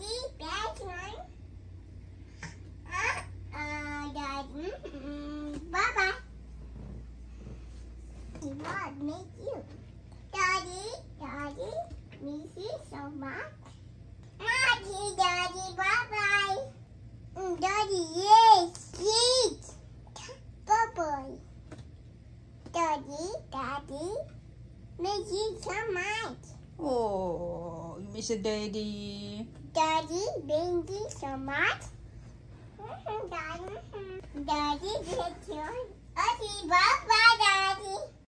Daddy, best one. Daddy, bye-bye. He won't miss you. Daddy, miss you so much. Daddy, bye-bye. Daddy, yes. Bye-bye. Daddy, miss you so much. Oh, you miss your daddy. Daddy, thank you so much. Daddy, miss you. Okay, bye-bye, Daddy.